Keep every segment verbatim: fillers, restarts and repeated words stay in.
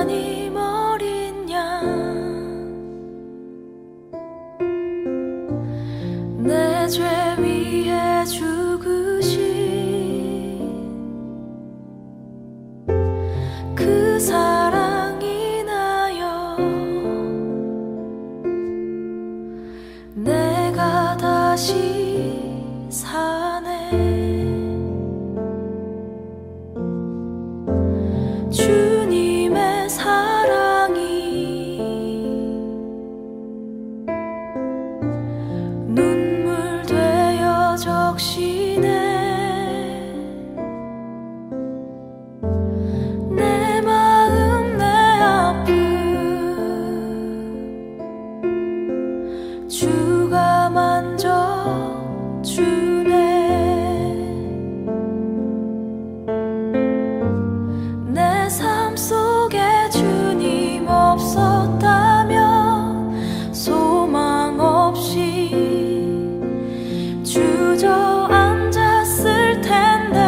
하나님 어린 양 내 죄 위해 죽으신 그 사랑이 나여 내가 다시 사네. 주님의 사랑이 눈물 되어 적시네. 내 마음 내 아픔 주가 만져주네. 내 삶 속에 주님 없었다면 소망 없이 주저앉았을 텐데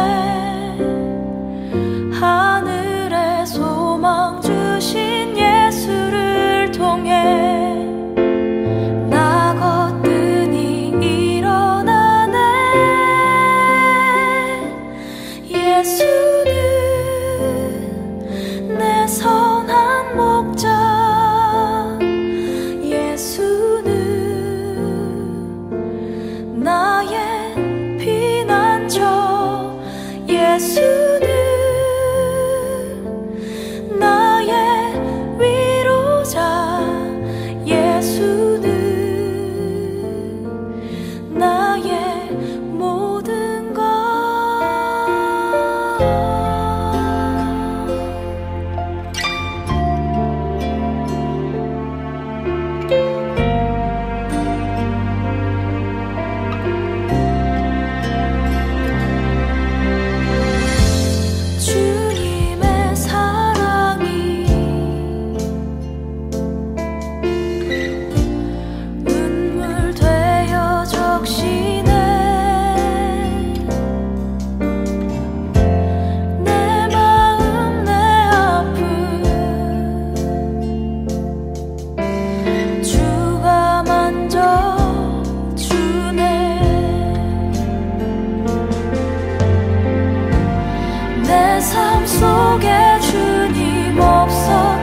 하늘에 소망 주신 예수를 통해 나 거뜬히 일어나네. 예수는 내 선한 목자. 예수는 나의 피난처. 예수는 나의 위로자. 예수는 나의 모든 것. 주님의 사랑이 눈물 되어 적시네. 내 마음 내 아픔 주가 만져주네. 내 삶 속에 주님 없어